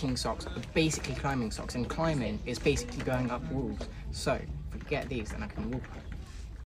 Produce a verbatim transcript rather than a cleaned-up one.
hiking socks are basically climbing socks, and climbing is basically going up walls. So if I get these, then I can walk up.